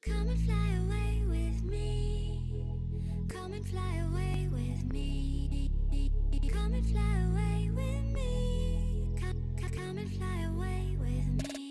Come and fly away with me. Come and fly away with me. Come and fly away with me. Come and fly away with me.